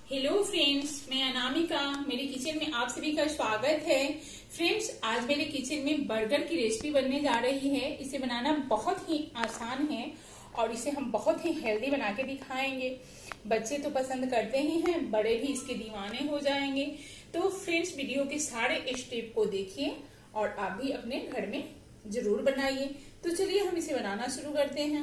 Hello friends, मैं अनामिका। मेरे kitchen में आप सभी का स्वागत है। फ्रेंड्स, आज मेरे किचन में बर्गर की रेसिपी बनने जा रही है। इसे बनाना बहुत ही आसान है और इसे हम बहुत ही हेल्दी बना के दिखाएंगे। बच्चे तो पसंद करते ही हैं, बड़े भी इसके दीवाने हो जाएंगे। तो फ्रेंड्स, वीडियो के सारे स्टेप को देखिए और आप भी अपने घर में जरूर बनाइए। तो चलिए हम इसे बनाना शुरू करते हैं।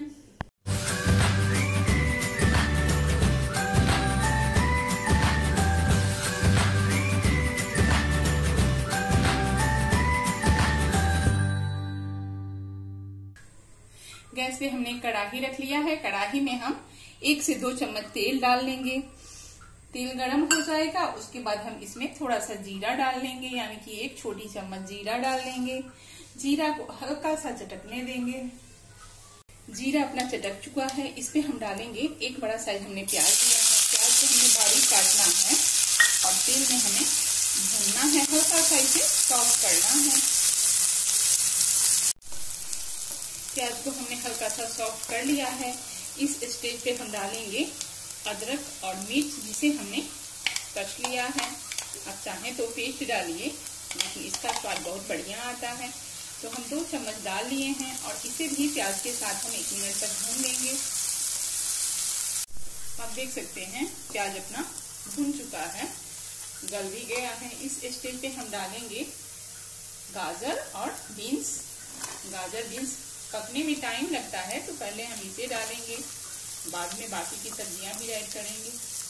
गैस पे हमने कढ़ाई रख लिया है। कढ़ाई में हम 1 से 2 चम्मच तेल डाल लेंगे। तेल गरम हो जाएगा, उसके बाद हम इसमें थोड़ा सा जीरा डाल लेंगे, यानी कि 1 छोटी चम्मच जीरा डाल लेंगे। जीरा को हल्का सा चटकने देंगे। जीरा अपना चटक चुका है, इस पे हम डालेंगे 1 बड़ा साइज हमने प्याज लिया है। प्याज को हमने बारीक काटना है और तेल में हमें भूनना है, हल्का सा इसे सॉफ्ट करना है। प्याज को हमने हल्का सा सॉफ्ट कर लिया है। इस स्टेज पे हम डालेंगे अदरक और मिर्च, जिसे हमने कस लिया है। आप चाहें तो पेस्ट डालिए, लेकिन इसका स्वाद बहुत बढ़िया आता है। तो हम 2 चम्मच डाल लिए हैं और इसे भी प्याज के साथ हम 1 मिनट तक भून लेंगे। आप देख सकते हैं प्याज अपना भून चुका है, गल भी गया है। इस स्टेज पे हम डालेंगे गाजर और बीन्स। गाजर बीन्स पकने में टाइम लगता है, तो पहले हम इसे डालेंगे, बाद में बाकी की सब्जियां भी ऐड करेंगे।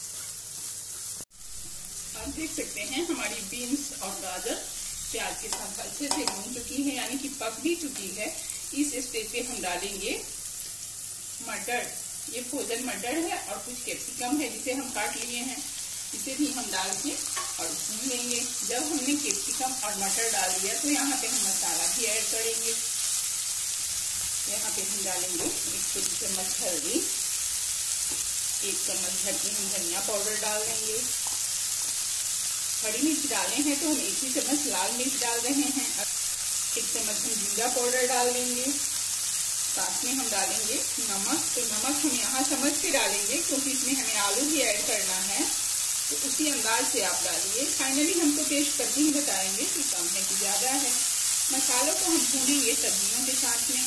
आप देख सकते हैं हमारी बीन्स और गाजर प्याज के साथ अच्छे से भून चुकी है, यानी कि पक भी चुकी है। इस स्टेज पे हम डालेंगे मटर। ये फ्रोजन मटर है और कुछ कैप्सिकम है जिसे हम काट लिए हैं। इसे भी हम डाल के और भून लेंगे। जब हमने कैप्सिकम और मटर डाल दिया तो यहाँ पे हम मसाला भी ऐड करेंगे। यहाँ पे हम डालेंगे 1 छोटी चम्मच हल्दी, 1 चम्मच भर के हम धनिया पाउडर डाल देंगे। हरी मिर्च डाले हैं तो हम 1 ही चम्मच लाल मिर्च डाल रहे हैं। 1 चम्मच हम जीरा पाउडर डाल देंगे। साथ में हम डालेंगे नमक। तो नमक हम यहाँ समझ के डालेंगे, क्योंकि इसमें हमें आलू भी ऐड करना है, तो उसी अंदाज से आप डालिए। फाइनली हम तो टेस्ट करके ही बताएंगे कि कम है कि ज्यादा है। मसालों को हम भूनेंगे सब्जियों के साथ में।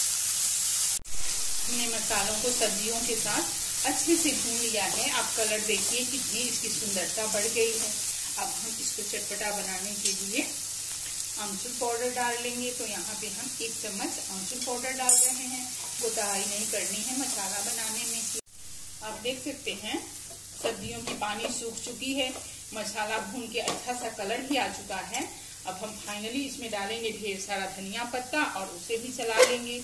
हमने मसालों को सब्जियों के साथ अच्छे से भून लिया है। आप कलर देखिए कितनी इसकी सुंदरता बढ़ गई है। अब हम इसको चटपटा बनाने के लिए आमचूर पाउडर डाल लेंगे। तो यहाँ पे हम 1 चम्मच आमचूर पाउडर डाल रहे हैं। कोताही नहीं करनी है मसाला बनाने में। आप देख सकते हैं सब्जियों की पानी सूख चुकी है, मसाला भून के अच्छा सा कलर भी आ चुका है। अब हम फाइनली इसमें डालेंगे ढेर सारा धनिया पत्ता और उसे भी चला लेंगे।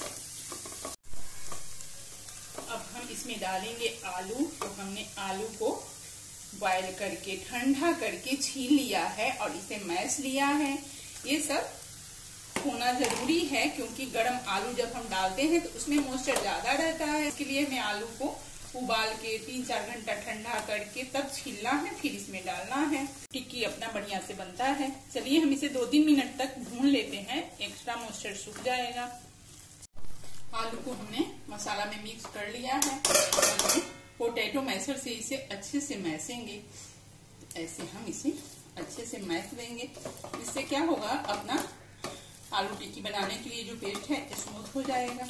अब हम इसमें डालेंगे आलू। तो हमने आलू को बॉयल करके ठंडा करके छील लिया है और इसे मैश लिया है। ये सब होना जरूरी है, क्योंकि गर्म आलू जब हम डालते हैं तो उसमें मॉइस्चर ज्यादा रहता है। इसके लिए हमें आलू को उबाल के 3-4 घंटा ठंडा करके तब छीलना है, फिर इसमें डालना है। टिक्की अपना बढ़िया से बनता है। चलिए हम इसे 2-3 मिनट तक भून लेते हैं, एक्स्ट्रा मॉइस्चर सूख जाएगा। आलू को हमने मसाला में मिक्स कर लिया है। पोटैटो मैशर से इसे अच्छे से मैसेंगे। ऐसे हम इसे अच्छे से मैश देंगे। इससे क्या होगा, अपना आलू टिक्की बनाने के लिए जो पेस्ट है स्मूथ हो जाएगा।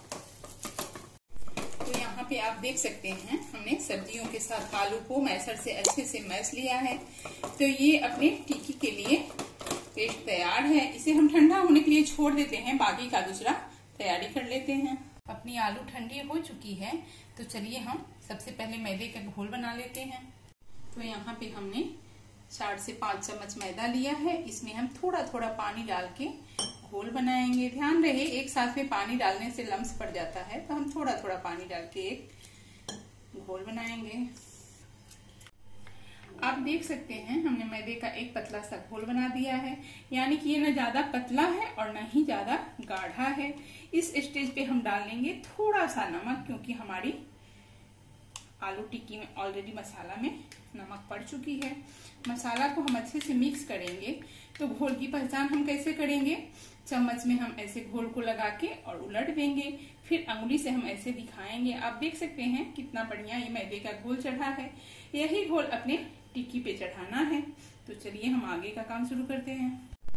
तो यहाँ पे आप देख सकते हैं हमने सब्जियों के साथ आलू को मैशर से अच्छे से मैश लिया है। तो ये अपने टिक्की के लिए पेस्ट तैयार है। इसे हम ठंडा होने के लिए छोड़ देते हैं, बाकी का दूसरा तैयारी कर लेते हैं। अपनी आलू ठंडी हो चुकी है, तो चलिए हम सबसे पहले मैदे का घोल बना लेते हैं। तो यहाँ पे हमने 4 से 5 चम्मच मैदा लिया है। इसमें हम थोड़ा थोड़ा पानी डाल के घोल बनाएंगे। ध्यान रहे एक साथ में पानी डालने से लम्स पड़ जाता है, तो हम थोड़ा थोड़ा पानी डाल के एक घोल बनाएंगे। आप देख सकते हैं हमने मैदे का एक पतला सा घोल बना दिया है, यानी कि ये न ज्यादा पतला है और न ही ज्यादा गाढ़ा है। इस स्टेज पे हम डाल लेंगे थोड़ा सा नमक, क्योंकि हमारी आलू टिक्की में ऑलरेडी मसाला में नमक पड़ चुकी है। मसाला को हम अच्छे से मिक्स करेंगे। तो घोल की पहचान हम कैसे करेंगे? चम्मच में हम ऐसे घोल को लगा के और उलट देंगे, फिर अंगुली से हम ऐसे दिखाएंगे। आप देख सकते हैं कितना बढ़िया ये मैदे का घोल चढ़ा है। यही घोल अपने टिक्की पे चढ़ाना है। तो चलिए हम आगे का काम शुरू करते हैं।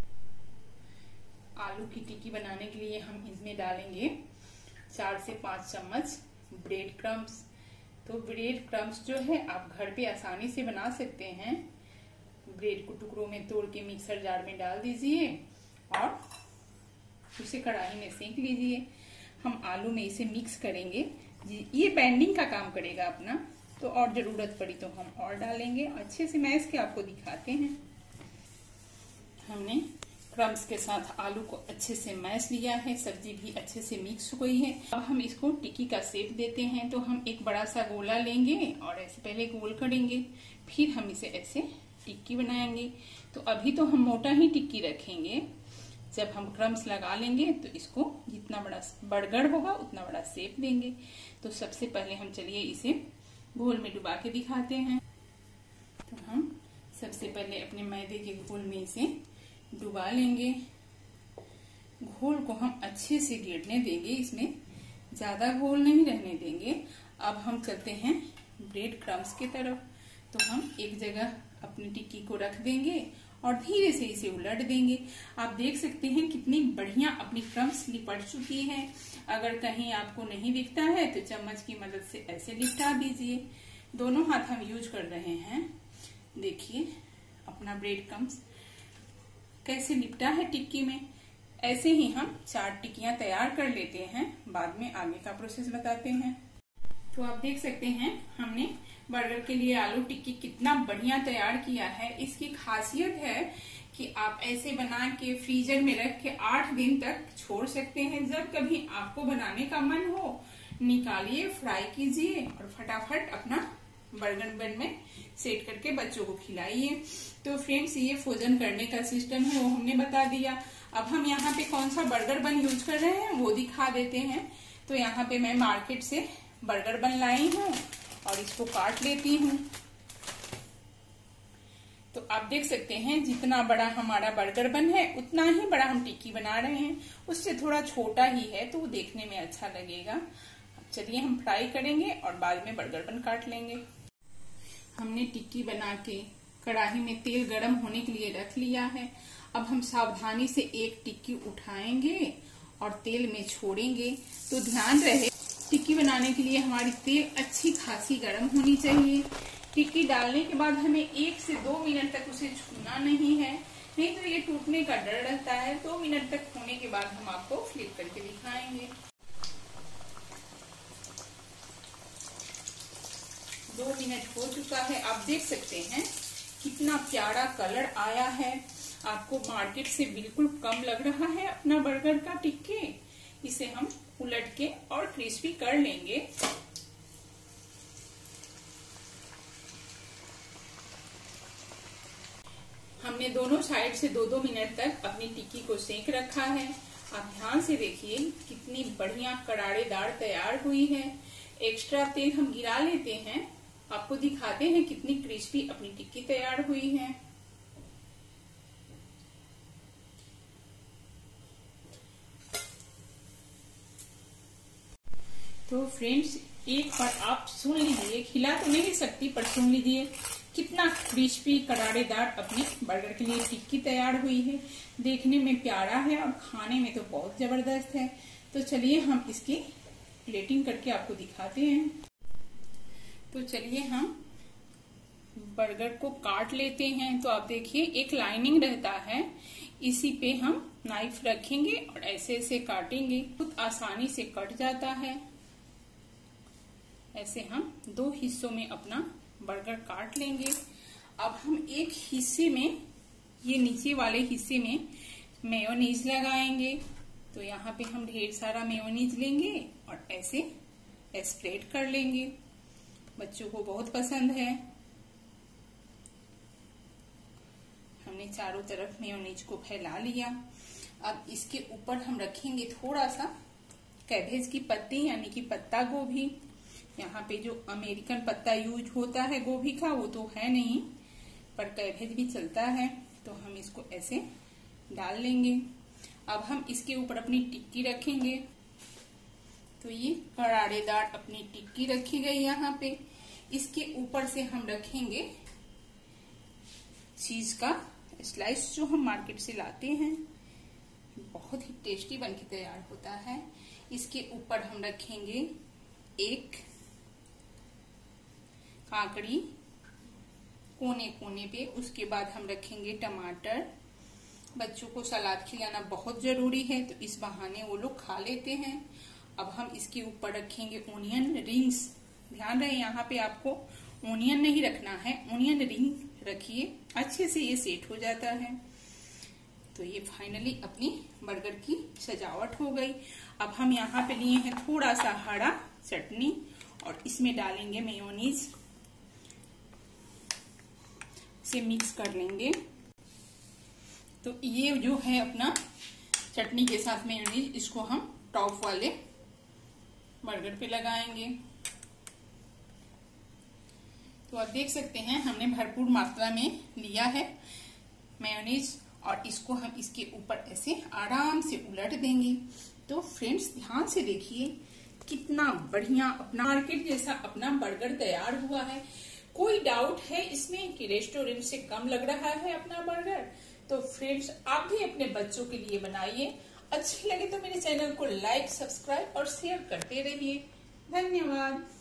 आलू की टिक्की बनाने के लिए हम इसमें डालेंगे 4 से 5 चम्मच ब्रेड क्रम्स। तो ब्रेड क्रम्स जो है आप घर पे आसानी से बना सकते हैं। ब्रेड को टुकड़ों में तोड़ के मिक्सर जार में डाल दीजिए और उसे कढ़ाई में सेंक लीजिए। हम आलू में इसे मिक्स करेंगे। ये बाइंडिंग का काम करेगा अपना। तो और जरूरत पड़ी तो हम और डालेंगे। अच्छे से मैश के आपको दिखाते हैं। हमने क्रम्स के साथ आलू को अच्छे से मैश लिया है। सब्जी भी अच्छे से मिक्स हो गई है। अब हम इसको टिक्की का शेप देते हैं। तो हम एक बड़ा सा गोला लेंगे और ऐसे पहले गोल करेंगे, फिर हम इसे ऐसे टिक्की बनाएंगे। तो अभी तो हम मोटा ही टिक्की रखेंगे। जब हम क्रम्स लगा लेंगे तो इसको जितना बड़ा बड़गड़ होगा उतना बड़ा शेप देंगे। तो सबसे पहले हम चलिए इसे घोल में डुबा के दिखाते हैं। तो हम सबसे पहले अपने मैदे के घोल में इसे डुबा लेंगे। घोल को हम अच्छे से गिरने देंगे, इसमें ज्यादा घोल नहीं रहने देंगे। अब हम चलते हैं ब्रेड क्रम्स की तरफ। तो हम एक जगह अपनी टिक्की को रख देंगे और धीरे से इसे उलट देंगे। आप देख सकते हैं कितनी बढ़िया अपनी क्रम्स लिपट चुकी है। अगर कहीं आपको नहीं दिखता है तो चम्मच की मदद से ऐसे लिपटा दीजिए। दोनों हाथ हम यूज कर रहे हैं। देखिए अपना ब्रेड क्रम्स कैसे लिपटा है टिक्की में। ऐसे ही हम 4 टिक्कियां तैयार कर लेते हैं। बाद में आगे का प्रोसेस बताते हैं। तो आप देख सकते हैं हमने बर्गर के लिए आलू टिक्की कितना बढ़िया तैयार किया है। इसकी खासियत है कि आप ऐसे बना के फ्रीजर में रख के 8 दिन तक छोड़ सकते हैं। जब कभी आपको बनाने का मन हो निकालिए, फ्राई कीजिए और फटाफट अपना बर्गर बन में सेट करके बच्चों को खिलाइए। तो फ्रेंड्स ये फ्रोजन करने का सिस्टम है वो हमने बता दिया। अब हम यहाँ पे कौन सा बर्गर बन यूज कर रहे हैं वो दिखा देते हैं। तो यहाँ पे मैं मार्केट से बर्गर बन लाई हूँ और इसको काट लेती हूँ। तो आप देख सकते हैं जितना बड़ा हमारा बर्गर बन है उतना ही बड़ा हम टिक्की बना रहे हैं। उससे थोड़ा छोटा ही है तो वो देखने में अच्छा लगेगा। चलिए हम फ्राई करेंगे और बाद में बर्गर बन काट लेंगे। हमने टिक्की बना के कढ़ाई में तेल गरम होने के लिए रख लिया है। अब हम सावधानी से एक टिक्की उठाएंगे और तेल में छोड़ेंगे। तो ध्यान रहे टिक्की बनाने के लिए हमारी तेल अच्छी खासी गर्म होनी चाहिए। टिक्की डालने के बाद हमें 1 से 2 मिनट तक उसे छूना नहीं है, नहीं तो ये टूटने का डर रहता है। 2 मिनट तक होने के बाद हम आपको फ्लिप करके दिखाएंगे। 2 मिनट हो चुका है। आप देख सकते हैं कितना प्यारा कलर आया है। आपको मार्केट से बिल्कुल कम लग रहा है अपना बर्गर का टिक्की। इसे हम उलट के और क्रिस्पी कर लेंगे। हमने दोनों साइड से 2-2 मिनट तक अपनी टिक्की को सेक रखा है। आप ध्यान से देखिए कितनी बढ़िया करारेदार तैयार हुई है। एक्स्ट्रा तेल हम गिरा लेते हैं। आपको दिखाते हैं कितनी क्रिस्पी अपनी टिक्की तैयार हुई है। तो फ्रेंड्स एक बार आप सुन लीजिए, खिला तो नहीं सकती पर सुन लीजिए कितना क्रिस्पी करारेदार अपनी बर्गर के लिए टिक्की तैयार हुई है। देखने में प्यारा है और खाने में तो बहुत जबरदस्त है। तो चलिए हम इसकी प्लेटिंग करके आपको दिखाते हैं। तो चलिए हम बर्गर को काट लेते हैं। तो आप देखिए एक लाइनिंग रहता है, इसी पे हम नाइफ रखेंगे और ऐसे ऐसे काटेंगे। बहुत आसानी से कट जाता है। ऐसे हम 2 हिस्सों में अपना बर्गर काट लेंगे। अब हम एक हिस्से में, ये नीचे वाले हिस्से में मेयोनीज लगाएंगे। तो यहाँ पे हम ढेर सारा मेयोनीज लेंगे और ऐसे स्प्रेड कर लेंगे। बच्चों को बहुत पसंद है। हमने चारों तरफ मेयोनीज को फैला लिया। अब इसके ऊपर हम रखेंगे थोड़ा सा कैबेज की पत्ती यानी कि पत्ता गोभी। यहाँ पे जो अमेरिकन पत्ता यूज होता है गोभी का वो तो है नहीं, पर कैबेज भी चलता है, तो हम इसको ऐसे डाल लेंगे। अब हम इसके ऊपर अपनी टिक्की रखेंगे। तो ये करारेदार अपनी टिक्की रखी गई यहाँ पे। इसके ऊपर से हम रखेंगे चीज का स्लाइस जो हम मार्केट से लाते हैं, बहुत ही टेस्टी बनके तैयार होता है। इसके ऊपर हम रखेंगे एक काकड़ी कोने कोने पे। उसके बाद हम रखेंगे टमाटर। बच्चों को सलाद खिलाना बहुत जरूरी है, तो इस बहाने वो लोग खा लेते हैं। अब हम इसके ऊपर रखेंगे ओनियन रिंग्स। ध्यान रहे यहाँ पे आपको ओनियन नहीं रखना है, ओनियन रिंग रखिए, अच्छे से ये सेट हो जाता है। तो ये फाइनली अपनी बर्गर की सजावट हो गई। अब हम यहाँ पे लिए हैं थोड़ा सा हरा चटनी और इसमें डालेंगे मेयोनीज, इसे मिक्स कर लेंगे। तो ये जो है अपना चटनी के साथ मेयोनीज, इसको हम टॉप वाले बर्गर पे लगाएंगे। तो आप देख सकते हैं हमने भरपूर मात्रा में लिया है मेयोनीज और इसको हम इसके ऊपर ऐसे आराम से उलट देंगे। तो फ्रेंड्स ध्यान से देखिए कितना बढ़िया अपना मार्केट जैसा अपना बर्गर तैयार हुआ है। कोई डाउट है इसमें कि रेस्टोरेंट से कम लग रहा है अपना बर्गर? तो फ्रेंड्स आप भी अपने बच्चों के लिए बनाइए। अच्छी लगे तो मेरे चैनल को लाइक, सब्सक्राइब और शेयर करते रहिए। धन्यवाद।